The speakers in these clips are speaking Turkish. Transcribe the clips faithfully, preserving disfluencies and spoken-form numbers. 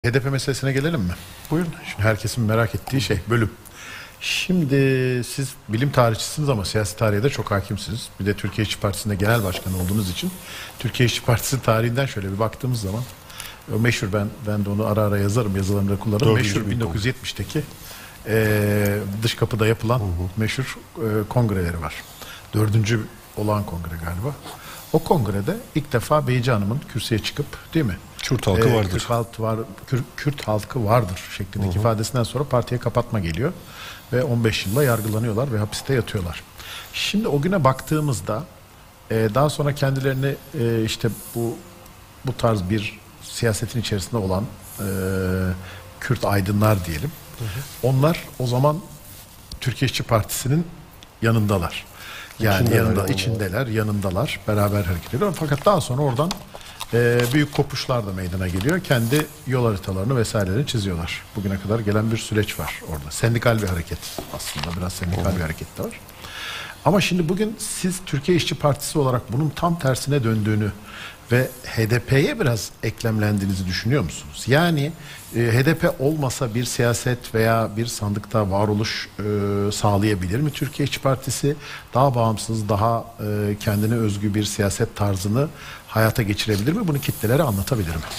H D P meselesine gelelim mi? Buyurun. Şimdi herkesin merak ettiği şey bölüm. Şimdi siz bilim tarihçisiniz ama siyasi tarihe de çok hakimsiniz. Bir de Türkiye İşçi Partisi'nde genel başkan olduğunuz için Türkiye İşçi Partisi tarihinden şöyle bir baktığımız zaman o meşhur, ben ben de onu ara ara yazarım, yazılarımda kullanırım. Dördüncü Meşhur bin bin dokuz yüz yetmişteki e, dış kapıda yapılan hı hı. meşhur e, kongreleri var. Dördüncü olağan kongre galiba. O kongrede ilk defa Beyci Hanım'ın kürsüye çıkıp, değil mi? Kürt halkı Ee, vardır. Kürt, halk var, Kürt, Kürt halkı vardır şeklindeki hı hı. ifadesinden sonra partiye kapatma geliyor. Ve on beş yılla yargılanıyorlar ve hapiste yatıyorlar. Şimdi o güne baktığımızda e, daha sonra kendilerini e, işte bu bu tarz bir siyasetin içerisinde olan e, Kürt aydınlar diyelim. Hı hı. Onlar o zaman Türkiye İşçi Partisi'nin yanındalar. Yani İçinde yanında, içindeler, yanındalar, beraber hareket ediyorlar. Fakat daha sonra oradan e, büyük kopuşlar da meydana geliyor. Kendi yol haritalarını vesairelerini çiziyorlar. Bugüne kadar gelen bir süreç var orada. Sendikal bir hareket aslında, biraz sendikal bir hareket de var. Ama şimdi bugün siz Türkiye İşçi Partisi olarak bunun tam tersine döndüğünü ve H D P'ye biraz eklemlendiğinizi düşünüyor musunuz? Yani e, H D P olmasa bir siyaset veya bir sandıkta varoluş e, sağlayabilir mi Türkiye İşçi Partisi? Daha bağımsız, daha e, kendine özgü bir siyaset tarzını hayata geçirebilir mi? Bunu kitlelere anlatabilir mi?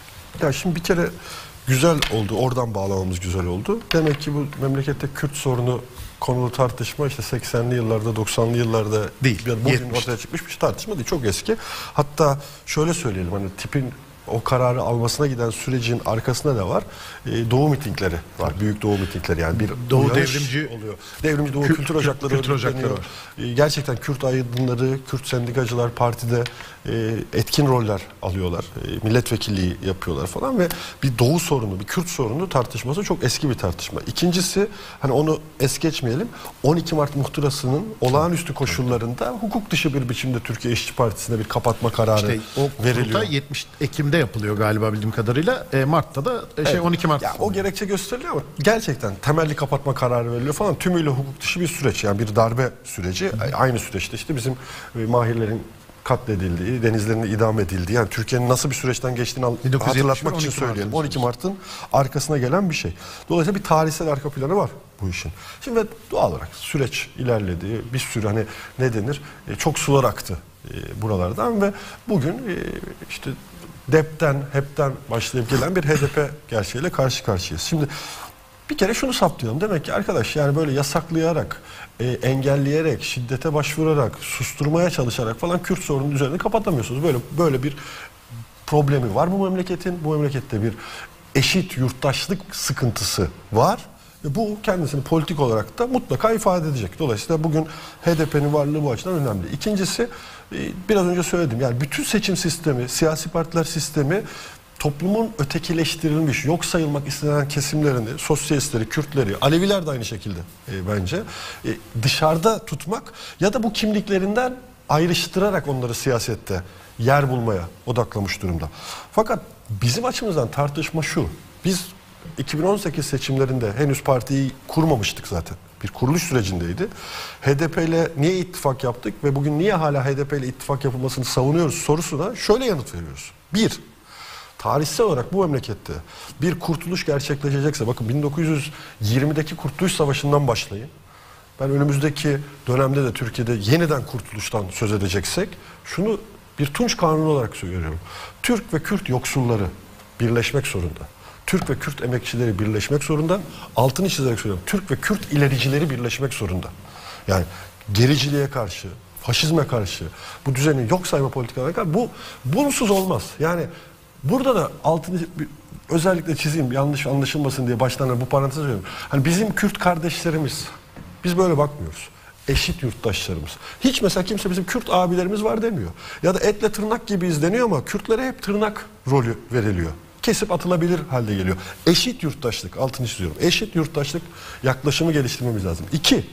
Ya şimdi bir kere güzel oldu. Oradan bağlamamız güzel oldu. Demek ki bu memlekette Kürt sorunu konulu tartışma işte seksenli yıllarda, doksanlı yıllarda değil. Bugün yetmişte ortaya çıkmış bir tartışma değil. Çok eski. Hatta şöyle söyleyelim, hani tipin o kararı almasına giden sürecin arkasında da var. Ee, doğu mitingleri var. Büyük doğu mitingleri, yani bir doğu devrimci oluyor. Devrimci doğu Kürt, kültür ocakları, kültür ocakları var. Ee, gerçekten Kürt aydınları, Kürt sendikacılar partide e, etkin roller alıyorlar. E, milletvekilliği yapıyorlar falan ve bir doğu sorunu, bir Kürt sorunu tartışması çok eski bir tartışma. İkincisi, hani onu es geçmeyelim. on iki Mart muhtırasının olağanüstü koşullarında hukuk dışı bir biçimde Türkiye İşçi Partisi'ne bir kapatma kararı işte o veriliyor. yetmiş Ekim'de yapılıyor galiba bildiğim kadarıyla. E, Mart'ta da e, şey evet. on iki Mart. Ya, o gerekçe gösteriliyor ama gerçekten temelli kapatma kararı veriliyor falan. Tümüyle hukuk dışı bir süreç. Yani bir darbe süreci. Hı. Aynı süreçte işte bizim e, mahirlerin katledildiği, denizlerinde idam edildiği, yani Türkiye'nin nasıl bir süreçten geçtiğini hatırlatmak için söyleyelim. on iki Mart'ın arkasına gelen bir şey. Dolayısıyla bir tarihsel arka planı var bu işin. Şimdi doğal olarak süreç ilerledi. Bir sürü hani ne denir? E, çok sular aktı e, buralardan ve bugün e, işte depten, hepten başlayıp gelen bir H D P gerçeğiyle karşı karşıyayız. Şimdi bir kere şunu saptayalım. Demek ki arkadaş, yani böyle yasaklayarak, e, engelleyerek, şiddete başvurarak, susturmaya çalışarak falan Kürt sorunun üzerini kapatamıyorsunuz. Böyle böyle bir problemi var bu memleketin. Bu memlekette bir eşit yurttaşlık sıkıntısı var. Ve bu kendisini politik olarak da mutlaka ifade edecek. Dolayısıyla bugün H D P'nin varlığı bu açıdan önemli. İkincisi, biraz önce söyledim. Yani bütün seçim sistemi, siyasi partiler sistemi toplumun ötekileştirilmiş, yok sayılmak istenen kesimlerini, sosyalistleri, Kürtleri, Aleviler de aynı şekilde e, bence e, dışarıda tutmak ya da bu kimliklerinden ayrıştırarak onları siyasette yer bulmaya odaklamış durumda. Fakat bizim açımızdan tartışma şu: biz iki bin on sekiz seçimlerinde henüz partiyi kurmamıştık zaten. Bir kuruluş sürecindeydi. H D P ile niye ittifak yaptık ve bugün niye hala H D P ile ittifak yapılmasını savunuyoruz sorusuna şöyle yanıt veriyoruz. Bir, tarihsel olarak bu memlekette bir kurtuluş gerçekleşecekse, bakın bin dokuz yüz yirmideki Kurtuluş Savaşı'ndan başlayın. Ben önümüzdeki dönemde de Türkiye'de yeniden kurtuluştan söz edeceksek şunu bir Tunç Kanunu olarak söylüyorum. Türk ve Kürt yoksulları birleşmek zorunda. Türk ve Kürt emekçileri birleşmek zorunda. Altını çizerek söylüyorum. Türk ve Kürt ilericileri birleşmek zorunda. Yani gericiliğe karşı, faşizme karşı, bu düzenin yok sayma politikalarına karşı bu bunsuz olmaz. Yani burada da altını özellikle çizeyim, yanlış anlaşılmasın diye baştan bu parantez söylüyorum. Hani bizim Kürt kardeşlerimiz, biz böyle bakmıyoruz. Eşit yurttaşlarımız. Hiç mesela kimse bizim Kürt abilerimiz var demiyor. Ya da etle tırnak gibiyiz deniyor ama Kürtlere hep tırnak rolü veriliyor. Kesip atılabilir halde geliyor. Eşit yurttaşlık, altını çiziyorum. Eşit yurttaşlık yaklaşımı geliştirmemiz lazım. İki,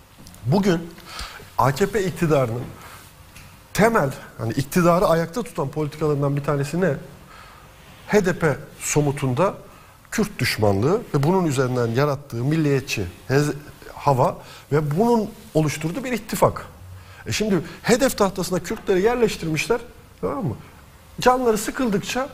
bugün A K P iktidarının temel, hani iktidarı ayakta tutan politikalarından bir tanesi ne? H D P somutunda Kürt düşmanlığı ve bunun üzerinden yarattığı milliyetçi hava ve bunun oluşturduğu bir ittifak. E şimdi hedef tahtasına Kürtleri yerleştirmişler, tamam mı? Canları sıkıldıkça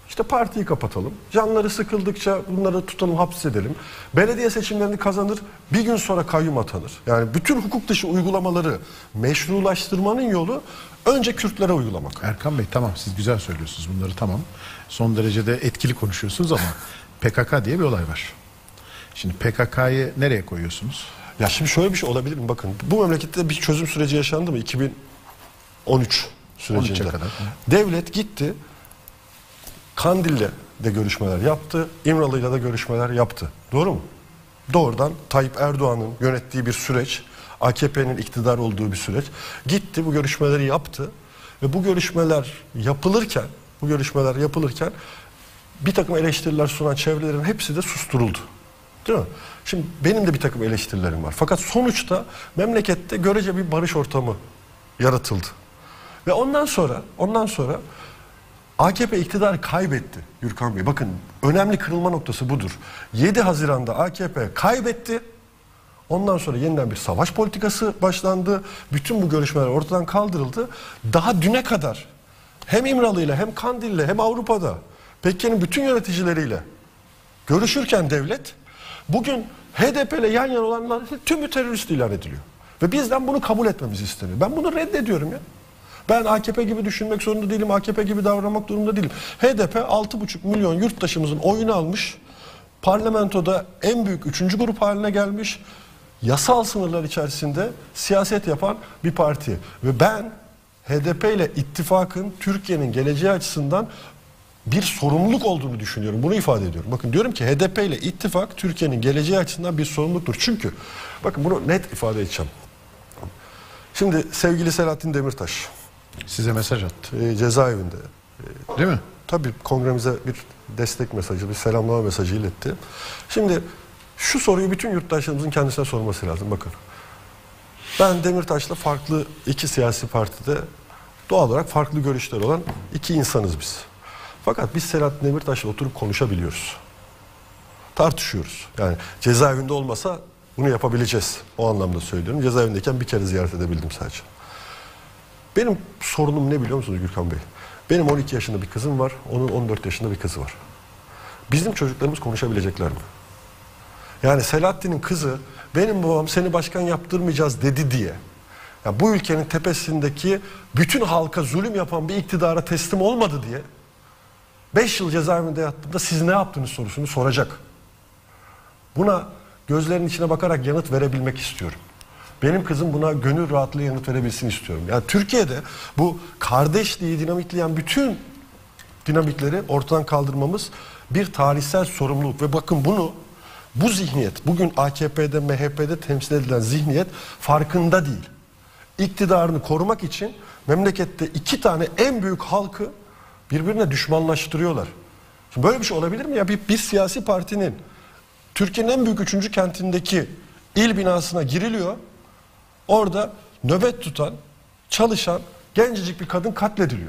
İşte partiyi kapatalım. Canları sıkıldıkça bunları tutalım, hapsedelim. Belediye seçimlerini kazanır, bir gün sonra kayyum atanır. Yani bütün hukuk dışı uygulamaları meşrulaştırmanın yolu önce Kürtlere uygulamak. Erkan Bey tamam, siz güzel söylüyorsunuz bunları, tamam. Son derecede etkili konuşuyorsunuz ama P K K diye bir olay var. Şimdi P K K'yı nereye koyuyorsunuz? Ya şimdi şöyle bir şey olabilir mi? Bakın bu memlekette bir çözüm süreci yaşandı mı? iki bin on üç sürecinde. kadar. Devlet gitti, Kandil'le de görüşmeler yaptı, İmralı'yla da görüşmeler yaptı. Doğru mu? Doğrudan Tayyip Erdoğan'ın yönettiği bir süreç, A K P'nin iktidar olduğu bir süreç. Gitti, bu görüşmeleri yaptı ve bu görüşmeler yapılırken, bu görüşmeler yapılırken bir takım eleştiriler sunan çevrelerin hepsi de susturuldu. Değil mi? Şimdi benim de bir takım eleştirilerim var. Fakat sonuçta memlekette görece bir barış ortamı yaratıldı. Ve ondan sonra, ondan sonra A K P iktidarı kaybetti Gürkan Bey. Bakın önemli kırılma noktası budur. yedi Haziran'da A K P kaybetti. Ondan sonra yeniden bir savaş politikası başlandı. Bütün bu görüşmeler ortadan kaldırıldı. Daha düne kadar hem İmralı'yla hem Kandil'le hem Avrupa'da P K K'nin bütün yöneticileriyle görüşürken devlet bugün H D P ile yan yana olanlar tümü terörist ilan ediliyor. Ve bizden bunu kabul etmemizi isteniyor. Ben bunu reddediyorum ya. Ben A K P gibi düşünmek zorunda değilim. A K P gibi davranmak durumunda değilim. H D P altı buçuk milyon yurttaşımızın oyunu almış. Parlamentoda en büyük üçüncü grup haline gelmiş. Yasal sınırlar içerisinde siyaset yapan bir parti. Ve ben H D P ile ittifakın Türkiye'nin geleceği açısından bir sorumluluk olduğunu düşünüyorum. Bunu ifade ediyorum. Bakın diyorum ki H D P ile ittifak Türkiye'nin geleceği açısından bir sorumluluktur. Çünkü bakın bunu net ifade edeceğim. Şimdi sevgili Selahattin Demirtaş Size mesaj attı. e, cezaevinde. E, Değil mi? tabii kongremize bir destek mesajı, bir selamlama mesajı iletti. Şimdi şu soruyu bütün yurttaşlarımızın kendisine sorması lazım. Bakın ben Demirtaş'la farklı iki siyasi partide doğal olarak farklı görüşleri olan iki insanız biz. Fakat biz Selahattin Demirtaş'la oturup konuşabiliyoruz. Tartışıyoruz. Yani cezaevinde olmasa bunu yapabileceğiz. O anlamda söylüyorum. Cezaevindeyken bir kere ziyaret edebildim sadece. Benim sorunum ne biliyor musunuz Gürkan Bey? Benim on iki yaşında bir kızım var. Onun on dört yaşında bir kızı var. Bizim çocuklarımız konuşabilecekler mi? Yani Selahattin'in kızı benim babam seni başkan yaptırmayacağız dedi diye, ya bu ülkenin tepesindeki bütün halka zulüm yapan bir iktidara teslim olmadı diye beş yıl cezaevinde yattığında siz ne yaptınız sorusunu soracak. Buna gözlerinin içine bakarak yanıt verebilmek istiyorum. Benim kızım buna gönül rahatlığı yanıt verebilsin istiyorum. Yani Türkiye'de bu kardeşliği dinamitleyen bütün dinamikleri ortadan kaldırmamız bir tarihsel sorumluluk. Ve bakın bunu, bu zihniyet, bugün A K P'de, M H P'de temsil edilen zihniyet farkında değil. İktidarını korumak için memlekette iki tane en büyük halkı birbirine düşmanlaştırıyorlar. Şimdi böyle bir şey olabilir mi ya? Bir, bir siyasi partinin Türkiye'nin en büyük üçüncü kentindeki il binasına giriliyor. Orada nöbet tutan, çalışan gencecik bir kadın katlediliyor.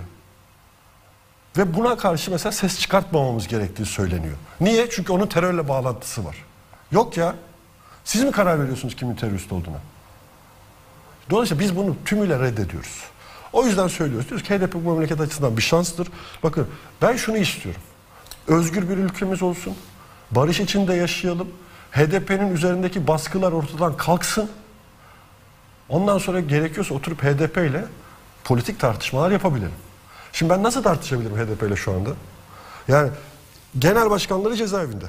Ve buna karşı mesela ses çıkartmamamız gerektiği söyleniyor. Niye? Çünkü onun terörle bağlantısı var. Yok ya. Siz mi karar veriyorsunuz kimin terörist olduğuna? Dolayısıyla biz bunu tümüyle reddediyoruz. O yüzden söylüyoruz. Diyoruz ki H D P bu memleket açısından bir şanstır. Bakın ben şunu istiyorum. Özgür bir ülkemiz olsun. Barış içinde yaşayalım. H D P'nin üzerindeki baskılar ortadan kalksın. Ondan sonra gerekiyorsa oturup H D P ile politik tartışmalar yapabilirim. Şimdi ben nasıl tartışabilirim H D P ile şu anda? Yani genel başkanları cezaevinde.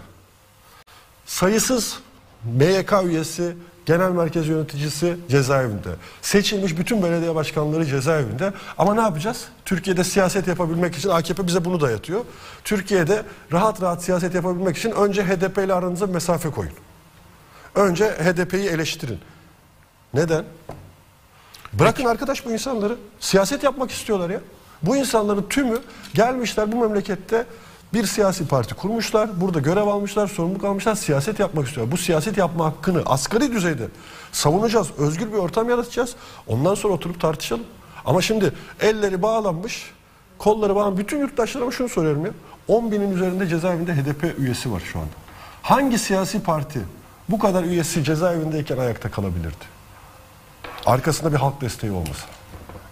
Sayısız M Y K üyesi, genel merkez yöneticisi cezaevinde. Seçilmiş bütün belediye başkanları cezaevinde. Ama ne yapacağız? Türkiye'de siyaset yapabilmek için A K P bize bunu dayatıyor. Türkiye'de rahat rahat siyaset yapabilmek için önce H D P ile aranıza mesafe koyun. Önce H D P'yi eleştirin. Neden? Bırakın Peki. arkadaş bu insanları. Siyaset yapmak istiyorlar ya. Bu insanların tümü gelmişler bu memlekette bir siyasi parti kurmuşlar. Burada görev almışlar, sorumluluk almışlar. Siyaset yapmak istiyorlar. Bu siyaset yapma hakkını asgari düzeyde savunacağız. Özgür bir ortam yaratacağız. Ondan sonra oturup tartışalım. Ama şimdi elleri bağlanmış, kolları bağlanmış. Bütün yurttaşlarıma şunu soruyorum ya. on binin üzerinde cezaevinde H D P üyesi var şu anda. Hangi siyasi parti bu kadar üyesi cezaevindeyken ayakta kalabilirdi? Arkasında bir halk desteği olmasa.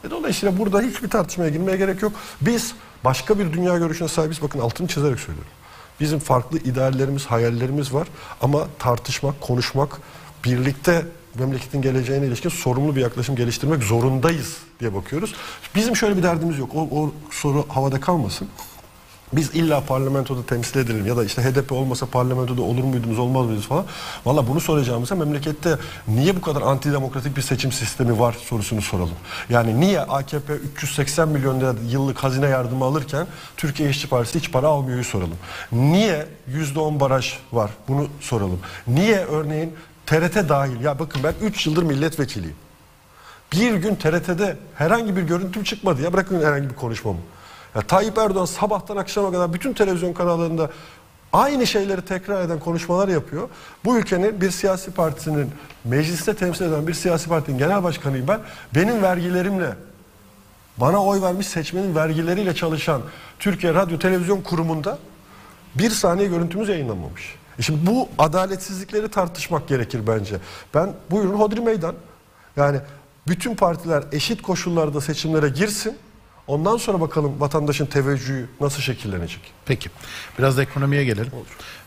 E dolayısıyla burada hiçbir tartışmaya girmeye gerek yok. Biz başka bir dünya görüşüne sahibiz. Bakın altını çizerek söylüyorum. Bizim farklı ideallerimiz, hayallerimiz var ama tartışmak, konuşmak, birlikte memleketin geleceğine ilişkin sorumlu bir yaklaşım geliştirmek zorundayız diye bakıyoruz. Bizim şöyle bir derdimiz yok. O, o soru havada kalmasın. Biz illa parlamentoda temsil edelim ya da işte H D P olmasa parlamentoda olur muydunuz, olmaz mıydınız falan. Valla bunu soracağımıza memlekette niye bu kadar antidemokratik bir seçim sistemi var sorusunu soralım. Yani niye A K P üç yüz seksen milyon lira yıllık hazine yardımı alırken Türkiye İşçi Partisi hiç para almıyor'yu soralım. Niye yüzde on baraj var, bunu soralım. Niye örneğin T R T dahil, ya bakın ben üç yıldır milletvekiliyim. Bir gün T R T'de herhangi bir görüntüm çıkmadı ya, bırakın herhangi bir konuşmamı. Ya Tayyip Erdoğan sabahtan akşama kadar bütün televizyon kanallarında aynı şeyleri tekrar eden konuşmalar yapıyor. Bu ülkenin bir siyasi partisinin, mecliste temsil eden bir siyasi partinin genel başkanıyım ben. Benim vergilerimle, bana oy vermiş seçmenin vergileriyle çalışan Türkiye Radyo Televizyon Kurumu'nda bir saniye görüntümüz yayınlanmamış. E şimdi bu adaletsizlikleri tartışmak gerekir bence. Ben buyurun hodri meydan. Yani bütün partiler eşit koşullarda seçimlere girsin. Ondan sonra bakalım vatandaşın teveccühü nasıl şekillenecek. Peki. Biraz da ekonomiye gelelim. Olur.